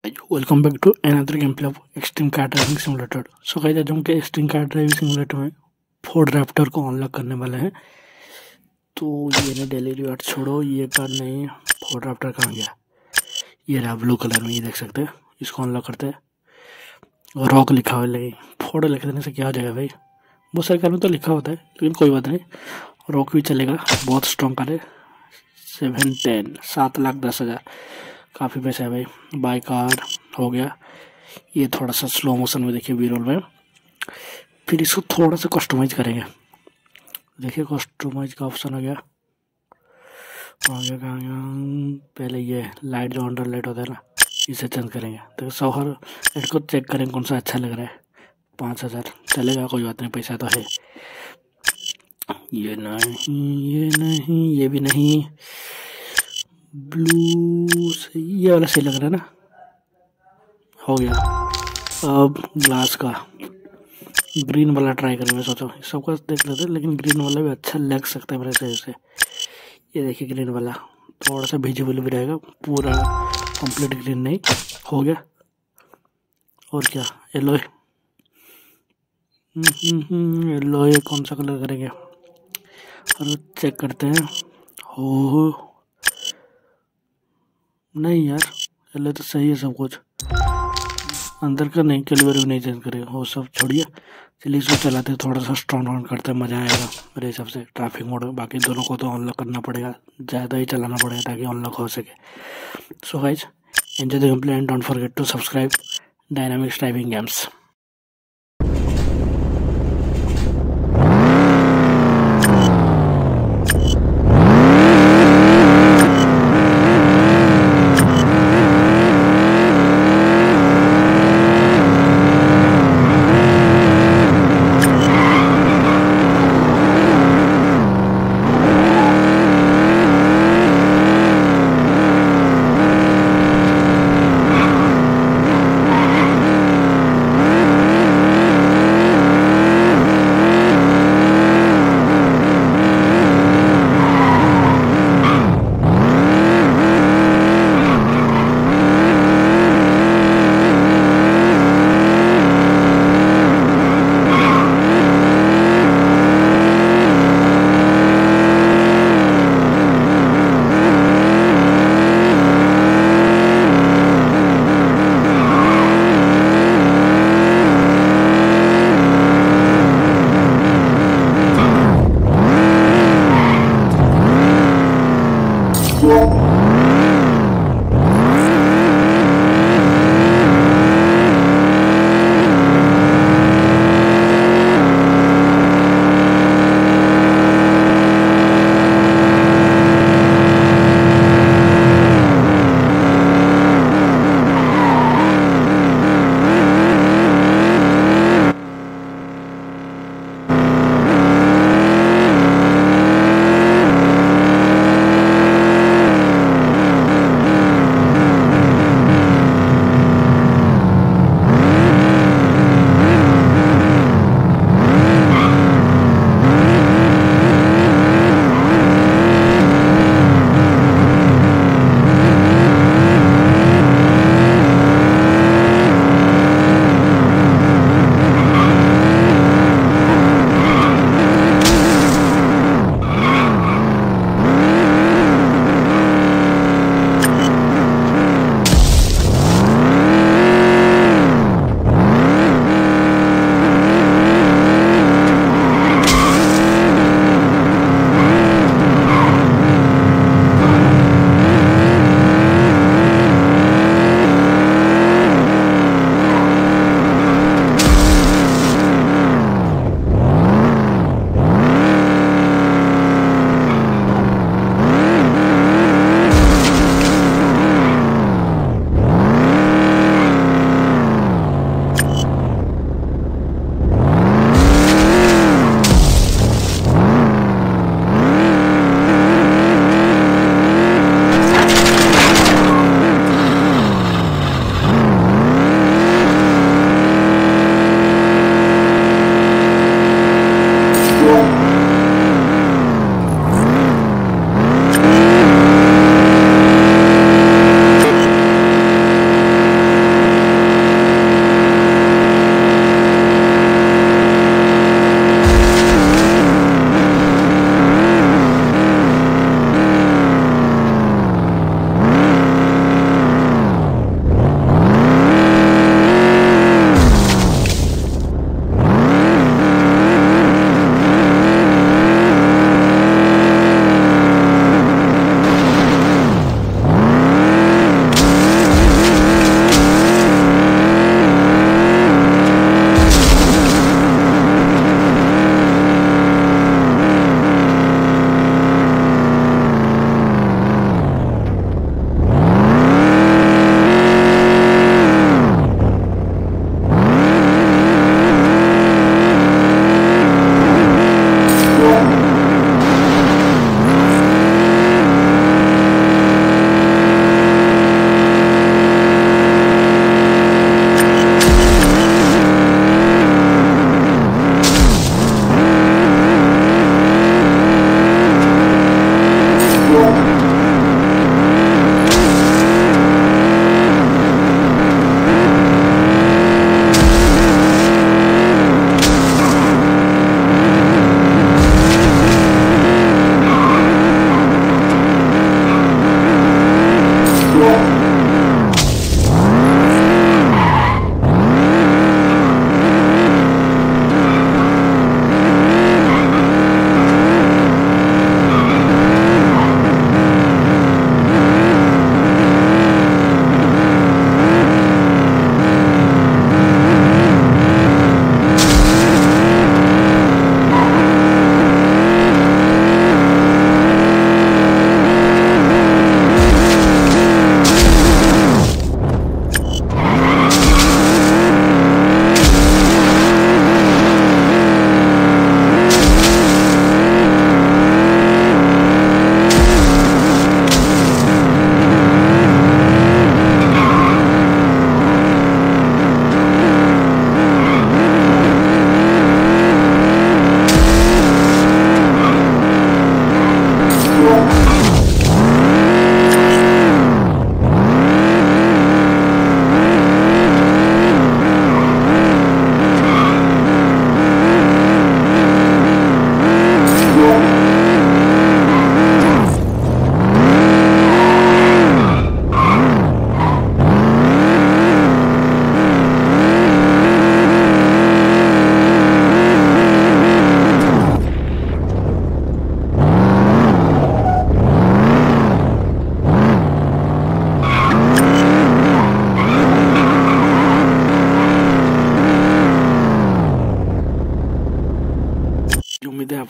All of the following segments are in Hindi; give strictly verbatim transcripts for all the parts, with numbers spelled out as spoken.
Welcome back to another game play of extreme car driving simulator. So guys आज हम के एक्सट्रीम कार ड्राइविंग सिमुलेटर में फोर्ड रैप्टर को अनलॉक करने वाले हैं। तो ये ना डेली रिवार्ड छोड़ो, ये कार नहीं, फोर्ड रैप्टर कहाँ गया? ये रहा ब्लू कलर में, ये देख सकते हैं। इसको अनलॉक करते हैं और रॉक लिखा हुआ है, फोर्ड लिख देने से क्या हो जाएगा भाई? बहुत सारे कार में तो लिखा होता है लेकिन कोई बात नहीं, रॉक भी चलेगा। बहुत स्ट्रॉन्ग कार है। सेवन टेन सात लाख दस हज़ार काफ़ी पैसा है भाई। बाई कार हो गया। ये थोड़ा सा स्लो मोशन में देखिए बी रोल में। फिर इसको थोड़ा सा कस्टमाइज करेंगे। देखिए कस्टमाइज का ऑप्शन आ गया। आ गया कहाँ गया? पहले ये लाइट जो अंडर लाइट होता है ना, इसे चेंज करेंगे। तो शोहर लाइट को चेक करेंगे कौन सा अच्छा लग रहा है। पाँच हज़ार चलेगा, कोई बात नहीं, पैसा तो है। ये नहीं, ये नहीं, ये भी नहीं। ब्लू से ये वाला सही लग रहा है ना? हो गया। अब ग्लास का ग्रीन वाला ट्राई करेंगे। सोचो सबका देख लेते हैं, लेकिन ग्रीन वाला भी अच्छा लग सकता है मेरे सही से। ये देखिए ग्रीन वाला थोड़ा सा विजिबल भी रहेगा, पूरा कंप्लीट ग्रीन नहीं। हो गया। और क्या? येलो, येलो ये कौन सा कलर करेंगे और चेक करते हैं। हो नहीं यार, येलो तो सही है सब कुछ। अंदर का नहीं, कैलिबर भी नहीं चेंज करेगा, वो सब छोड़िए। चलिए इसको चलाते हैं, थोड़ा सा स्ट्रॉन्ग ऑन करते हैं, मज़ा आएगा मेरे हिसाब से। ट्रैफिक मोड में बाकी दोनों को तो अनलॉक करना पड़ेगा, ज़्यादा ही चलाना पड़ेगा ताकि अनलॉक हो सके। So guys enjoy the game play and don't forget to subscribe dynamics driving games.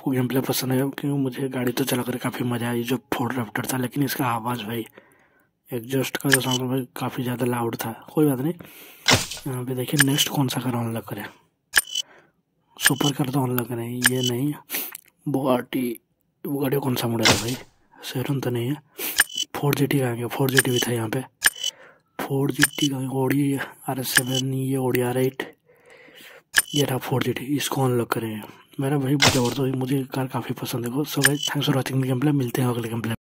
आपको गेम प्ले पसंद आया, क्योंकि मुझे गाड़ी तो चला कर काफ़ी मज़ा आई जो फोर्ड रैप्टर था, लेकिन इसका आवाज़ भाई, एग्जॉस्ट का जो साउंड भाई काफ़ी ज़्यादा लाउड था। कोई बात नहीं, यहाँ पे देखिए नेक्स्ट कौन सा कार अनलॉक करें। सुपर कार तो अनलॉक करें, ये नहीं बुगाटी। बुगाटी कौन सा मॉडल है भाई, सेरन तो नहीं है। फोर जी टी का आएंगे, फोर जी टी भी था यहाँ पे। फोर जी टी का ओडी आर एस सेवन, ये ओडी आर एट, ये रहा फोर जी टी। इसको अनलॉक करें। मेरा भाई जबरदस्त, मुझे कार काफ़ी पसंद है। सो भाई thanks for watching the game play, मिलते हैं अगले गेम प्ले।